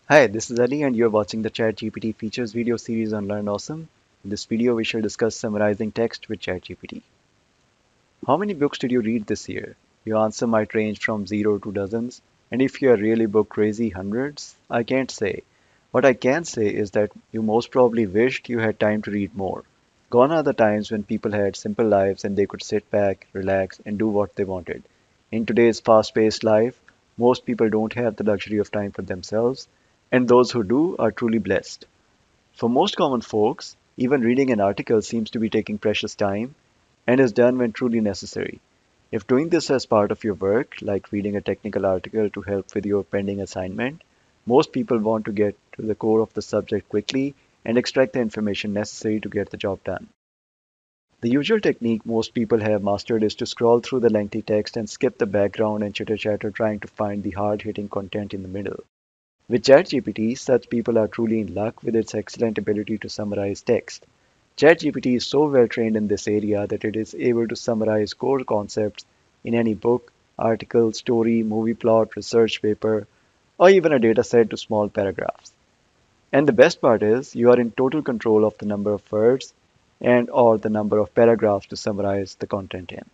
Hi, this is Ali, and you're watching the ChatGPT features video series on Learn Awesome. In this video, we shall discuss summarizing text with ChatGPT. How many books did you read this year? Your answer might range from 0 to dozens, and if you are really book crazy, hundreds. I can't say. What I can say is that you most probably wished you had time to read more. Gone are the times when people had simple lives and they could sit back, relax, and do what they wanted. In today's fast paced life, most people don't have the luxury of time for themselves, and those who do are truly blessed. For most common folks, even reading an article seems to be taking precious time and is done when truly necessary. If doing this as part of your work, like reading a technical article to help with your pending assignment, most people want to get to the core of the subject quickly and extract the information necessary to get the job done. The usual technique most people have mastered is to scroll through the lengthy text and skip the background and chitter chatter trying to find the hard hitting content in the middle. With ChatGPT, such people are truly in luck with its excellent ability to summarize text. ChatGPT is so well trained in this area that it is able to summarize core concepts in any book, article, story, movie plot, research paper, or even a data set to small paragraphs. And the best part is you are in total control of the number of words and or the number of paragraphs to summarize the content in.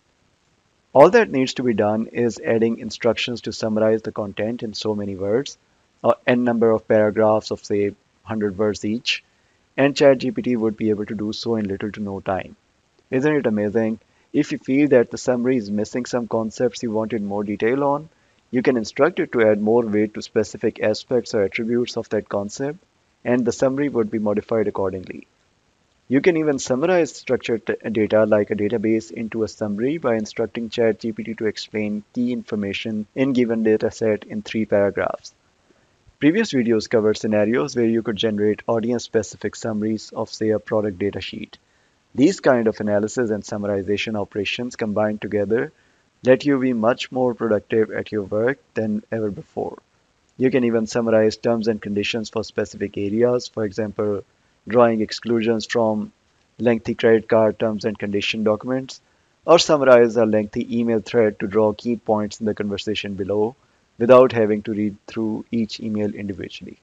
All that needs to be done is adding instructions to summarize the content in so many words, or n number of paragraphs of say 100 words each, and ChatGPT would be able to do so in little to no time. Isn't it amazing? If you feel that the summary is missing some concepts you wanted more detail on, you can instruct it to add more weight to specific aspects or attributes of that concept, and the summary would be modified accordingly. You can even summarize structured data like a database into a summary by instructing ChatGPT to explain key information in given dataset in 3 paragraphs. Previous videos covered scenarios where you could generate audience-specific summaries of, say, a product data sheet. These kind of analysis and summarization operations combined together let you be much more productive at your work than ever before. You can even summarize terms and conditions for specific areas, for example, drawing exclusions from lengthy credit card terms and condition documents, or summarize a lengthy email thread to draw key points in the conversation below without having to read through each email individually.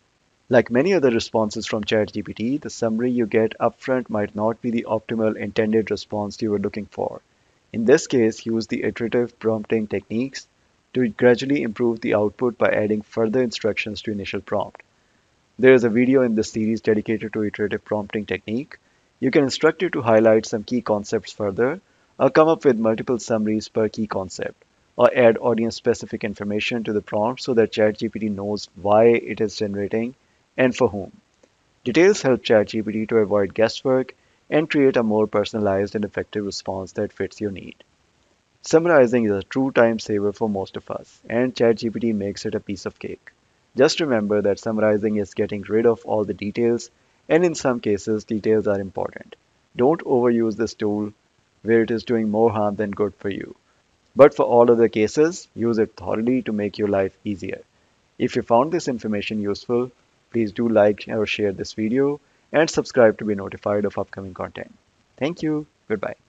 Like many other responses from ChatGPT, the summary you get upfront might not be the optimal intended response you were looking for. In this case, use the iterative prompting techniques to gradually improve the output by adding further instructions to initial prompt. There is a video in this series dedicated to iterative prompting technique. You can instruct it to highlight some key concepts further, or come up with multiple summaries per key concept, or add audience-specific information to the prompt so that ChatGPT knows why it is generating and for whom. Details help ChatGPT to avoid guesswork and create a more personalized and effective response that fits your need. Summarizing is a true time saver for most of us, and ChatGPT makes it a piece of cake. Just remember that summarizing is getting rid of all the details, and in some cases, details are important. Don't overuse this tool where it is doing more harm than good for you. But for all other cases, use it thoroughly to make your life easier. If you found this information useful, please do like or share this video and subscribe to be notified of upcoming content. Thank you. Goodbye.